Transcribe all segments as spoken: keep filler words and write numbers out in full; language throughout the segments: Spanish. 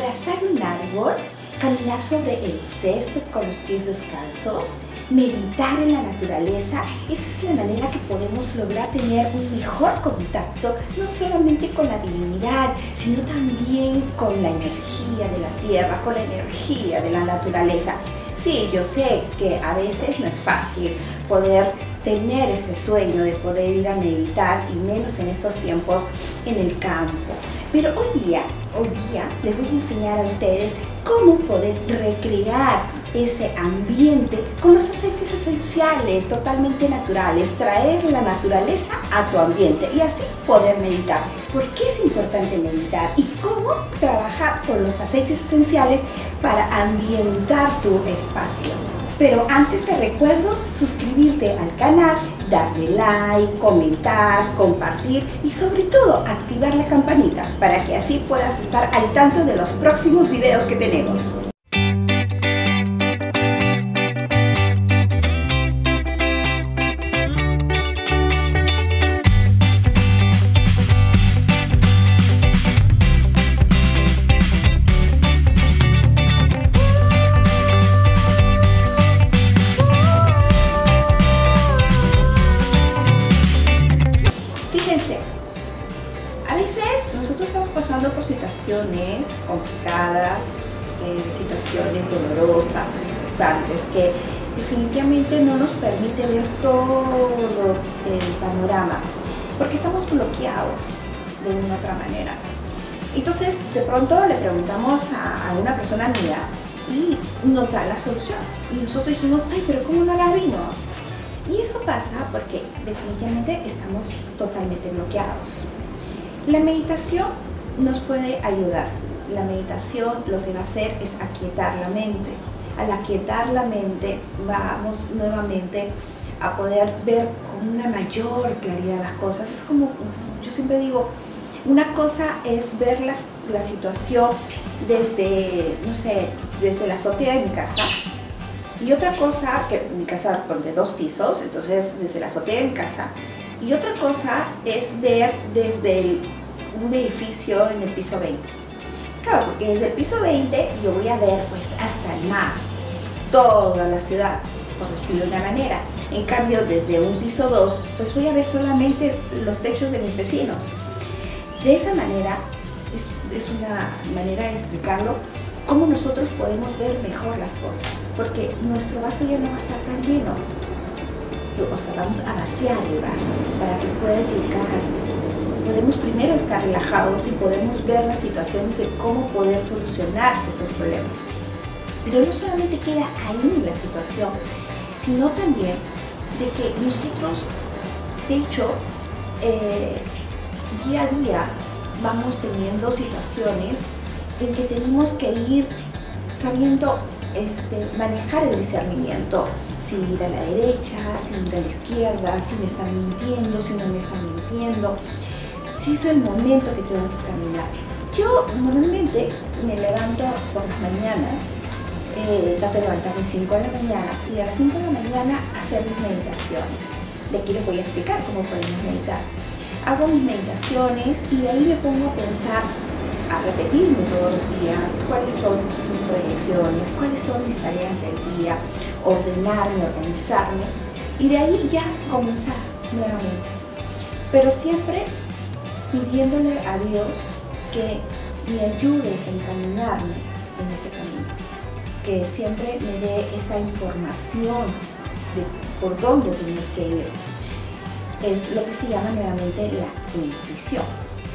abrazar un árbol, caminar sobre el césped con los pies descalzos, meditar en la naturaleza. Esa es la manera que podemos lograr tener un mejor contacto, no solamente con la divinidad, sino también con la energía de la tierra, con la energía de la naturaleza. Sí, yo sé que a veces no es fácil poder tener ese sueño de poder ir a meditar, y menos en estos tiempos en el campo. Pero hoy día, hoy día les voy a enseñar a ustedes cómo poder recrear ese ambiente con los aceites esenciales totalmente naturales, traer la naturaleza a tu ambiente y así poder meditar. ¿Por qué es importante meditar? Y cómo trabajar con los aceites esenciales para ambientar tu espacio. Pero antes te recuerdo suscribirte al canal, darle like, comentar, compartir y sobre todo activar la campanita para que así puedas estar al tanto de los próximos videos que tenemos. Fíjense, a veces nosotros estamos pasando por situaciones complicadas, eh, situaciones dolorosas, estresantes, que definitivamente no nos permite ver todo el panorama, porque estamos bloqueados de una u otra manera. Entonces, de pronto le preguntamos a, a una persona amiga y nos da la solución. Y nosotros dijimos, ay, pero ¿cómo no la vimos? Y eso pasa porque definitivamente estamos totalmente bloqueados. La meditación nos puede ayudar. La meditación lo que va a hacer es aquietar la mente. Al aquietar la mente vamos nuevamente a poder ver con una mayor claridad las cosas. Es como, yo siempre digo, una cosa es ver las, la situación desde, no sé, desde la azotea de mi casa. Y otra cosa, que mi casa de dos pisos, entonces desde la azotea de mi casa. Y otra cosa es ver desde el, un edificio en el piso veinte. Claro, porque desde el piso veinte yo voy a ver pues hasta el mar, toda la ciudad, por decirlo de una manera. En cambio, desde un piso dos, pues voy a ver solamente los techos de mis vecinos. De esa manera, es, es una manera de explicarlo, cómo nosotros podemos ver mejor las cosas, porque nuestro vaso ya no va a estar tan lleno. O sea, vamos a vaciar el vaso para que pueda llegar. Podemos primero estar relajados y podemos ver las situaciones de cómo poder solucionar esos problemas. Pero no solamente queda ahí la situación, sino también de que nosotros, de hecho, eh, día a día vamos teniendo situaciones en que tenemos que ir sabiendo este, manejar el discernimiento, si ir a la derecha, si ir a la izquierda, si me están mintiendo, si no me están mintiendo, si es el momento que tengo que caminar. Yo normalmente me levanto por las mañanas, eh, trato de levantarme a cinco de la mañana y a las cinco de la mañana hacer mis meditaciones. De aquí les voy a explicar cómo podemos meditar. Hago mis meditaciones y de ahí me pongo a pensar, a repetirme todos los días cuáles son mis proyecciones, cuáles son mis tareas del día, ordenarme, organizarme y de ahí ya comenzar nuevamente. Pero siempre pidiéndole a Dios que me ayude a encaminarme en ese camino, que siempre me dé esa información de por dónde tengo que ir. Es lo que se llama nuevamente la intuición.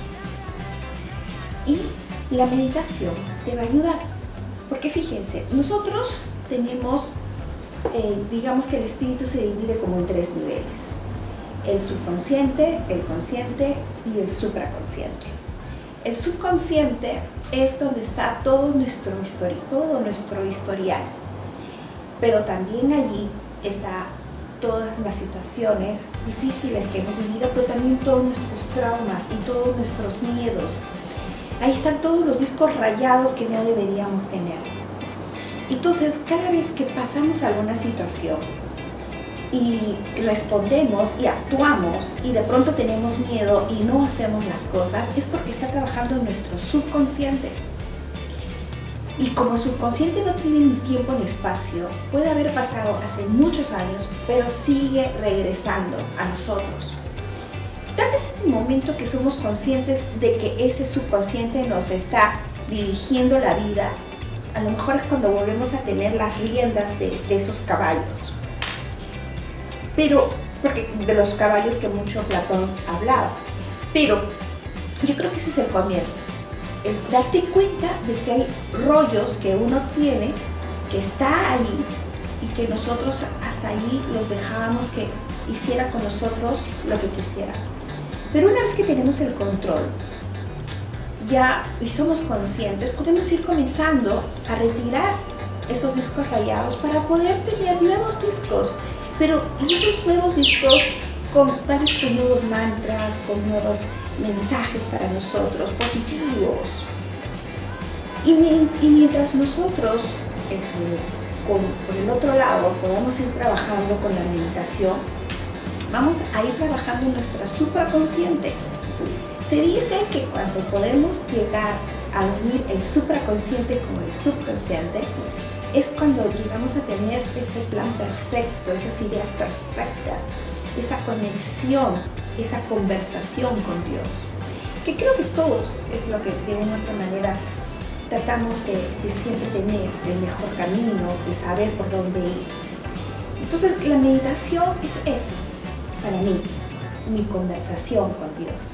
Y la meditación te va a ayudar, porque fíjense, nosotros tenemos, eh, digamos que el espíritu se divide como en tres niveles: el subconsciente, el consciente y el supraconsciente. El subconsciente es donde está todo nuestro, histori todo nuestro historial, pero también allí está todas las situaciones difíciles que hemos vivido, pero también todos nuestros traumas y todos nuestros miedos. Ahí están todos los discos rayados que no deberíamos tener. Entonces, cada vez que pasamos alguna situación y respondemos y actuamos y de pronto tenemos miedo y no hacemos las cosas, es porque está trabajando nuestro subconsciente. Y como subconsciente no tiene ni tiempo ni espacio, puede haber pasado hace muchos años, pero sigue regresando a nosotros. Tal vez en el momento que somos conscientes de que ese subconsciente nos está dirigiendo la vida, a lo mejor es cuando volvemos a tener las riendas de, de esos caballos. Pero, porque de los caballos que mucho Platón hablaba. Pero yo creo que ese es el comienzo. El darte cuenta de que hay rollos que uno tiene, que está ahí y que nosotros hasta ahí los dejábamos que hiciera con nosotros lo que quisiera. Pero una vez que tenemos el control ya y somos conscientes, podemos ir comenzando a retirar esos discos rayados para poder tener nuevos discos, pero esos nuevos discos con tal vez con nuevos mantras, con nuevos mensajes para nosotros, positivos. Y, mi, y mientras nosotros, eh, con, por el otro lado, podamos ir trabajando con la meditación, vamos a ir trabajando nuestra supraconsciente. Se dice que cuando podemos llegar a unir el supraconsciente con el subconsciente, es cuando llegamos a tener ese plan perfecto, esas ideas perfectas, esa conexión, esa conversación con Dios, que creo que todos es lo que de una u otra manera tratamos de, de siempre tener, el mejor camino, de saber por dónde ir. Entonces la meditación es eso, para mí, mi conversación con Dios.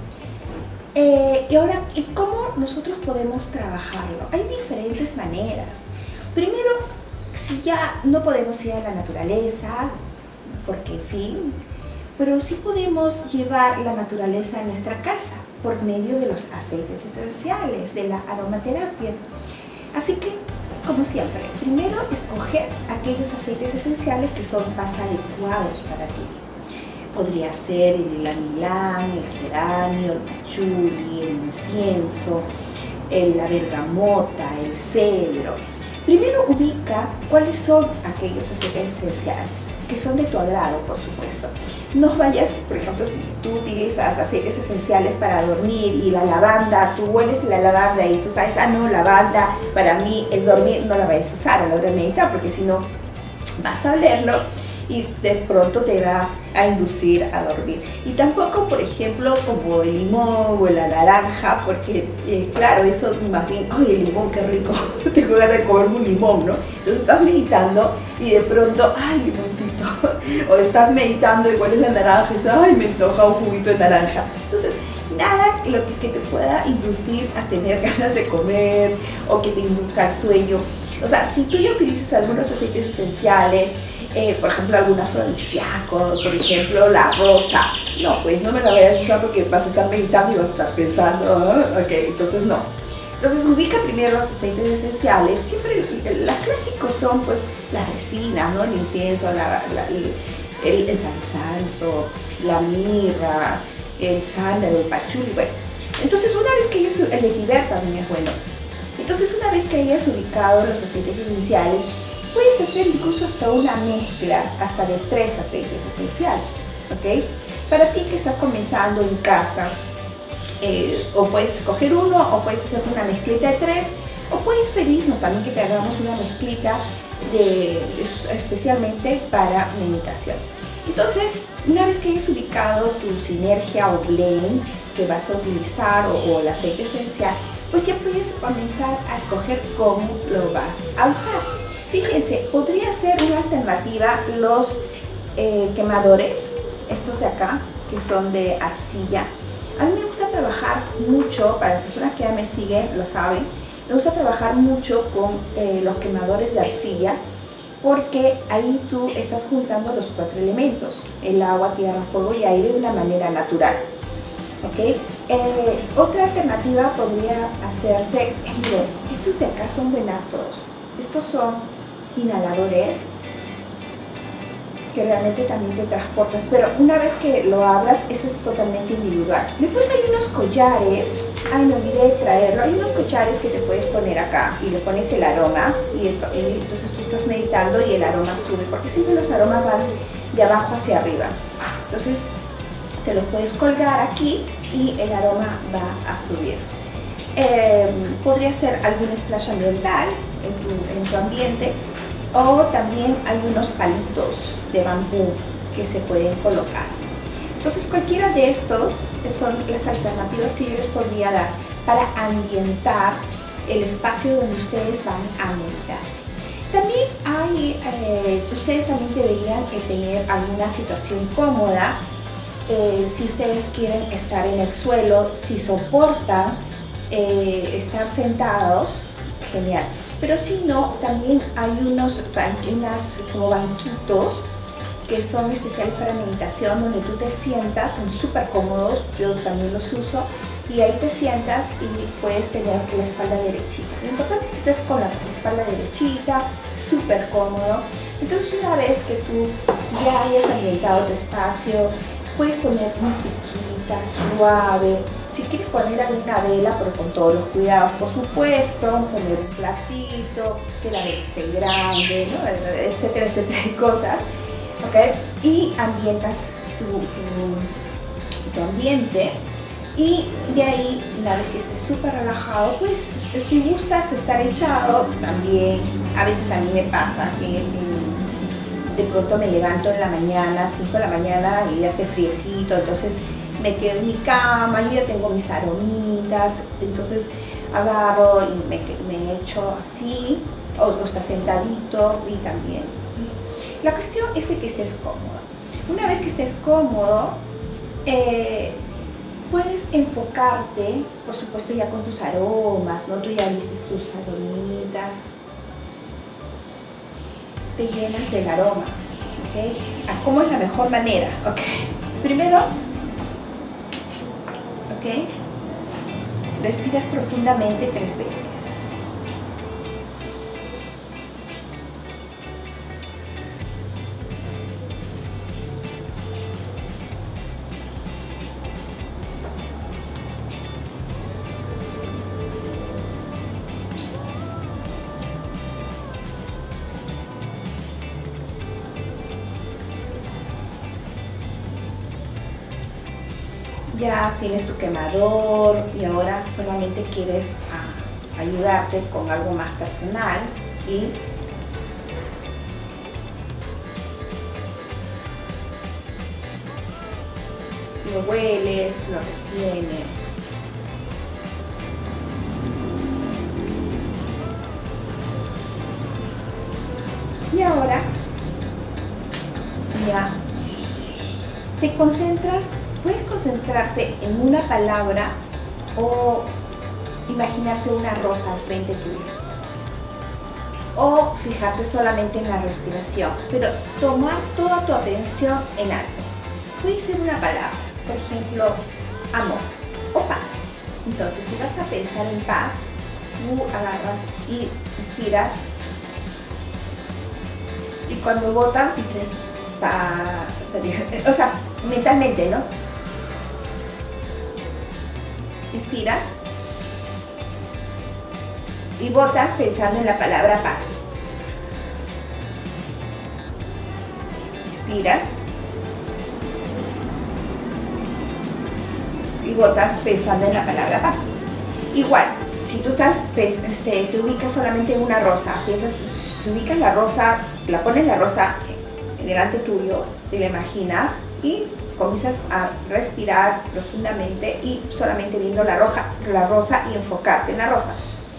Eh, y ahora, ¿cómo nosotros podemos trabajarlo? Hay diferentes maneras. Primero, si ya no podemos ir a la naturaleza, porque en fin, pero sí podemos llevar la naturaleza a nuestra casa por medio de los aceites esenciales, de la aromaterapia. Así que, como siempre, primero escoger aquellos aceites esenciales que son más adecuados para ti. Podría ser el ylang-ylang, el geranio, el pachuli, el incienso, el, la bergamota, el cedro. Primero ubica cuáles son aquellos aceites esenciales, que son de tu agrado, por supuesto. No vayas, por ejemplo, si tú utilizas aceites esenciales para dormir y la lavanda, tú hueles la lavanda y tú sabes, ah, no, lavanda para mí es dormir, no la vayas a usar a la hora de meditar, porque si no vas a olerlo y de pronto te va a inducir a dormir. Y tampoco, por ejemplo, como el limón o la naranja, porque eh, claro, eso más bien, ay, el limón, qué rico, tengo ganas de comerme un limón, ¿no? Entonces estás meditando y de pronto, ay, limoncito, o estás meditando y hueles la naranja y dices, ay, me antoja un juguito de naranja. Entonces, nada lo que, que te pueda inducir a tener ganas de comer o que te induzca el sueño. O sea, si tú ya utilizas algunos aceites esenciales, Eh, por ejemplo, algún afrodisíaco, por ejemplo, la rosa. No, pues no me la vayas a usar porque vas a estar meditando y vas a estar pensando, ¿eh? Ok, entonces no. Entonces ubica primero los aceites esenciales. Siempre los clásicos son pues la resina, ¿no? El incienso, la, la, el, el, el palo santo, la mirra, el sándalo, el pachuli. Bueno, entonces una vez que hayas, el vetiver también es bueno. Entonces una vez que hayas ubicado los aceites esenciales, puedes hacer incluso hasta una mezcla, hasta de tres aceites esenciales, ¿ok? Para ti que estás comenzando en casa, eh, o puedes escoger uno, o puedes hacer una mezclita de tres, o puedes pedirnos también que te hagamos una mezclita de, especialmente para meditación. Entonces, una vez que hayas ubicado tu sinergia o blend que vas a utilizar, o, o el aceite esencial, pues ya puedes comenzar a escoger cómo lo vas a usar. Fíjense, podría ser una alternativa los eh, quemadores, estos de acá, que son de arcilla. A mí me gusta trabajar mucho, para las personas que ya me siguen lo saben, me gusta trabajar mucho con eh, los quemadores de arcilla, porque ahí tú estás juntando los cuatro elementos, el agua, tierra, fuego y aire de una manera natural. ¿Okay? Eh, otra alternativa podría hacerse, miren, estos de acá son buenazos, estos son inhaladores que realmente también te transportan, pero una vez que lo abras, esto es totalmente individual. Después hay unos collares, ay, me olvidé de traerlo, hay unos collares que te puedes poner acá y le pones el aroma y entonces tú estás meditando y el aroma sube, porque siempre los aromas van de abajo hacia arriba. Entonces te los puedes colgar aquí y el aroma va a subir. eh, podría ser algún splash ambiental en tu, en tu ambiente, o también algunos palitos de bambú que se pueden colocar. Entonces cualquiera de estos son las alternativas que yo les podría dar para ambientar el espacio donde ustedes van a meditar. También hay, eh, ustedes también deberían eh, tener alguna situación cómoda. Eh, si ustedes quieren estar en el suelo, si soportan eh, estar sentados, genial. Pero si no, también hay unos, unas como banquitos que son especiales para meditación, donde tú te sientas, son súper cómodos, yo también los uso, y ahí te sientas y puedes tener la espalda derechita. Lo importante es que estés con la espalda derechita, súper cómodo. Entonces, una vez que tú ya hayas ambientado tu espacio, puedes poner musiquita suave. Si quieres poner alguna vela, pero con todos los cuidados, por supuesto, poner un platito, que la vela esté grande, ¿no? etcétera, etcétera, y cosas. ¿Okay? Y ambientas tu, tu, tu ambiente, y de ahí, una vez que estés súper relajado, pues si gustas estar echado también. A veces a mí me pasa que de pronto me levanto en la mañana, cinco de la mañana, y hace friecito, entonces me quedo en mi cama, yo ya tengo mis aromitas, entonces agarro y me, me echo así, o, o está sentadito, y también. La cuestión es de que estés cómodo. Una vez que estés cómodo, eh, puedes enfocarte, por supuesto, ya con tus aromas, ¿no? Tú ya viste tus aromitas, te llenas del aroma, ¿ok? ¿Cómo es la mejor manera? ¿Ok? Primero, ¿ok? Respiras profundamente tres veces. Ya tienes tu quemador y ahora solamente quieres ah, ayudarte con algo más personal, y lo hueles, lo retienes. Y ahora ya te concentras. Puedes concentrarte en una palabra o imaginarte una rosa al frente tuyo, o fijarte solamente en la respiración, pero tomar toda tu atención en algo. Puede ser una palabra, por ejemplo, amor o paz. Entonces, si vas a pensar en paz, tú agarras y respiras, y cuando botas dices paz, o sea, mentalmente, ¿no? Inspiras y botas pensando en la palabra paz. Inspiras y botas pensando en la palabra paz. Igual, si tú estás, este, te ubicas solamente en una rosa, piensas, te ubicas la rosa, la pones la rosa delante tuyo, te la imaginas y comienzas a respirar profundamente y solamente viendo la, roja, la rosa y enfocarte en la rosa.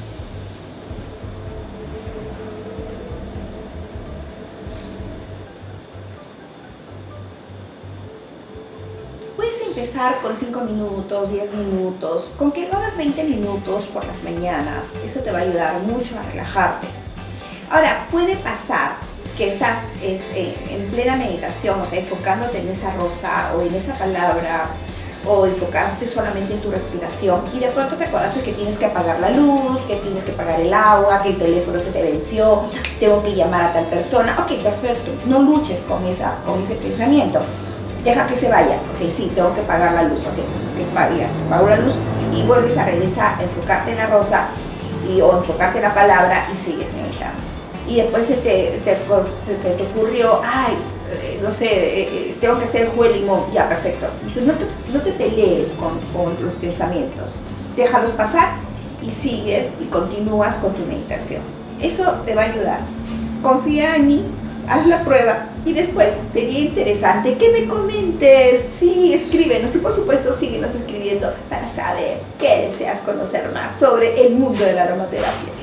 Puedes empezar con cinco minutos, diez minutos, con que lo hagas veinte minutos por las mañanas. Eso te va a ayudar mucho a relajarte. Ahora, puede pasar que estás en, en, en plena meditación, o sea, enfocándote en esa rosa o en esa palabra, o enfocarte solamente en tu respiración, y de pronto te acuerdas de que tienes que apagar la luz, que tienes que apagar el agua, que el teléfono se te venció, tengo que llamar a tal persona. Ok, perfecto, no luches con, esa, con ese pensamiento, deja que se vaya. Ok, sí, tengo que apagar la luz, ok, okay, apago la luz, y vuelves a regresar a enfocarte en la rosa y, o enfocarte en la palabra, y sigues meditando. Y después se te, te, se te ocurrió, ay, eh, no sé, eh, tengo que hacer el jugo de limón, ya, perfecto. Entonces no te, no te pelees con, con los pensamientos, déjalos pasar y sigues y continúas con tu meditación. Eso te va a ayudar. Confía en mí, haz la prueba y después sería interesante que me comentes. Sí, escríbenos y por supuesto síguenos escribiendo para saber qué deseas conocer más sobre el mundo de la aromaterapia.